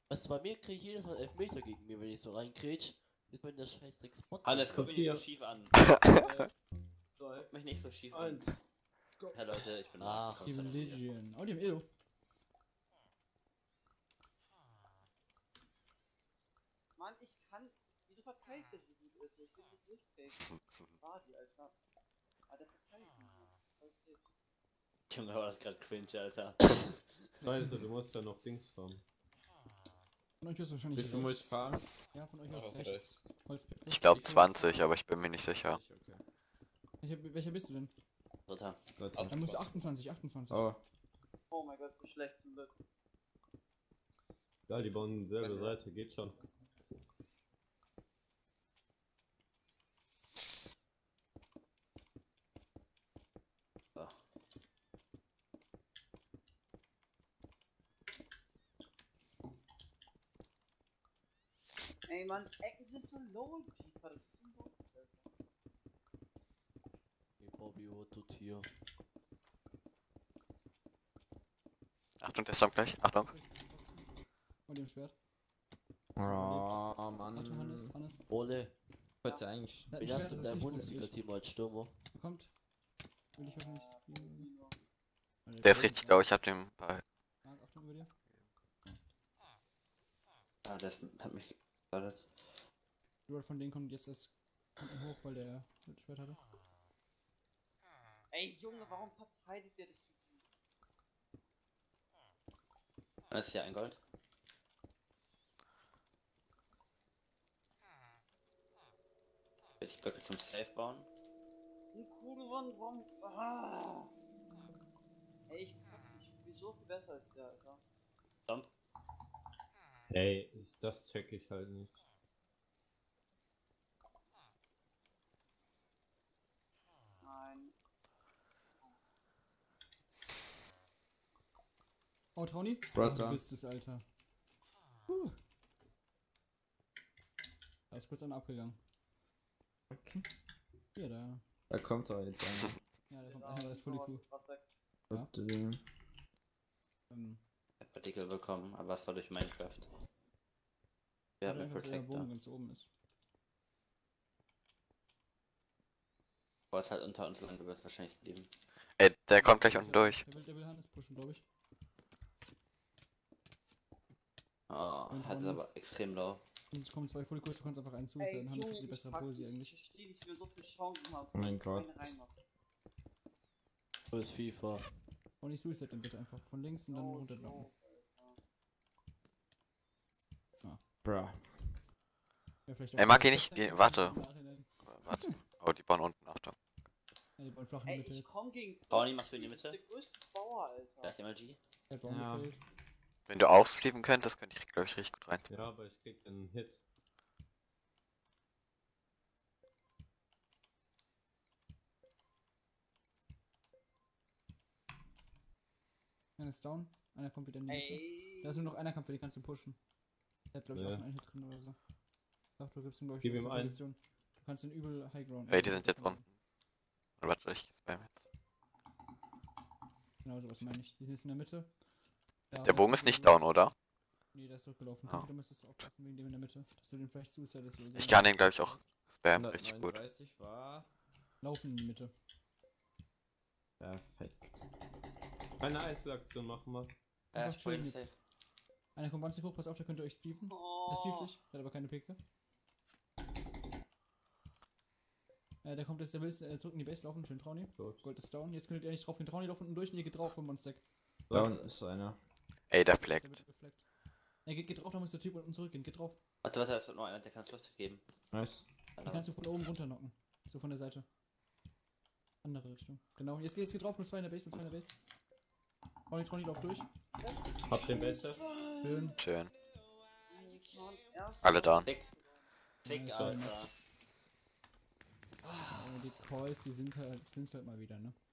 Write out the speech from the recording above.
Weißt du, bei mir kriege ich jedes Mal 11 Meter gegen mir, wenn ich so reinkrätsch. Ist bei der scheiß Dreck-Spot. Hannes, guck mich nicht Hier. so schief an. 3, Guck mich nicht so schief an. 1. Ja Leute, ich bin Ach, Die Religion. Oh, die haben Elo. Mann, ich kann. Wieso verteilt der so gut ist? Ich will nicht durchfaken. War die, Alter. Ah, der verteilt nicht. Okay. Junge, war das gerade cringe, Alter. Scheiße, du musst ja noch Dings fahren. Von euch ist wahrscheinlich Wie viel muss ich rechts. fahren? Ja, von euch aus Okay. rechts. Holzpick. Ich glaube 20, aber ich bin mir nicht sicher. Okay. Welcher bist du denn? Dritter. Dann musst du 28. Oh, Oh mein Gott, so schlecht zum Glück. ja, die bauen selbe Seite, geht schon. So. Ey Mann, Ecken sind so low im FIFA, das ist so low. Hey Bobby, was tut hier? Achtung, der Stomp gleich. Achtung. Und dem Schwert. Oh, Achtung, Hannes, Mann. Hannes. Ole, Heute eigentlich. Der hat wen ein hast Schwert, du das in ist deinem nicht Bundesliga-Team als Stürmer? Er kommt. Will ich wahrscheinlich spielen. Der ist richtig blau, ich hab den Ball. Marc, Achtung über dir. Ah, das hat mich gefordert. Dual von denen kommt jetzt erst hinten hoch, weil der das Schwert hatte. Ey Junge, warum verteidigt der das so gut? Das ist ja ein Gold. Jetzt die Blöcke zum Safe bauen. Ein Kugelrun, warum? Ah. Ey, ich bin so viel besser als der, Alter. Stomp. Ey, das check ich halt nicht. Nein. Oh, Tony? Brother. Du bist es, Alter. Da ist kurz einer abgegangen. Okay. Hier, da. Da kommt er jetzt einer. Ja, da kommt einer, das ist voll cool. Was weg. Ja. Bitte. Ich hab Partikel bekommen, aber es war durch Minecraft. Wir haben Oder einen einfach, dass der Bogen Protector. ganz oben ist. Boah, ist halt unter uns lang, du wirst wahrscheinlich leben. Ey, der kommt gleich unten durch. Der will Hannes pushen, glaube ich. Oh, hat es aber extrem low. Und es kommen zwei Fully Kurs, du kannst einfach einen zu, Ey, dann Hannes Junge, hat die ich bessere pack's Pose nicht. eigentlich. Ich verstehe nicht, wie wir so viele Chancen haben. Oh mein Gott. Keine reinmachen. Wo ist FIFA? Und nicht Suicide dann bitte einfach. Von links und dann Oh, runterlocken. no, Alter. Bruh. Ja, vielleicht Ey, mag ich nicht. Warte. Im Nachhinein. Warte. Oh, die bauen unten. Achtung. Ja, die bauen flach in der Ey, Mitte ich jetzt. komm gegen. Brauni, machst du in die Du bist der Mitte? größte Bauer, Da Alter. ist MLG. Der Baum Ja. gefällt. Wenn du aufspliefen könntest, könnte ich, glaube ich, richtig gut rein. Ja, aber ich krieg den Hit. Einer ist down, einer kommt wieder in die Mitte. Ey. Da ist nur noch einer Kampf, den kannst du pushen. Der hat, glaube ich, auch Ja. schon einen Hit drin oder so. Doch, du gibst ihm, glaube ich, Gib die ihm beste einen. Position. Du kannst den übel High Ground. Ey, die sind jetzt unten. Warte, ich spam jetzt. Genau, sowas meine ich. Die sind jetzt in der Mitte. Ja, Der Bogen ist nicht down, oder? Nee, der ist zurückgelaufen. Ah. Da müsstest du aufpassen wegen dem in der Mitte. Dass du den vielleicht zusätzlich oder so. Ich kann den, glaube ich, auch spammen. Richtig gut. 139 war Laufen in die Mitte. perfekt. Eine Einzelaktion machen wir. Einfach Ich wollte chillen jetzt. safe. Einer kommt ganz hoch, pass auf, der könnte euch spiefen. Oh. Er spieft dich, der hat aber keine Picke. Der kommt jetzt, der will zurück in die Base laufen, schön Trauni. Gut. Gold ist down, jetzt könntet ihr nicht drauf gehen. Trauni laufen unten durch und ihr geht drauf vom Monster. Down ist einer. Ey, der Der fleckt. wird gefleckt. Geht drauf, da muss der Typ unten zurückgehen, geht drauf. Warte, es wird noch einer, der kann es Luft geben. Nice. Den kannst du von oben runter knocken. So von der Seite. Andere Richtung. Genau, jetzt geht drauf, nur zwei in der Base, nur zwei in der Base. Trauni lauf durch. Hab den Beste. Schön. Schön. Erst Alle down. Dick. Dick, Ja, Alter. Die Calls, die sind halt mal wieder, ne?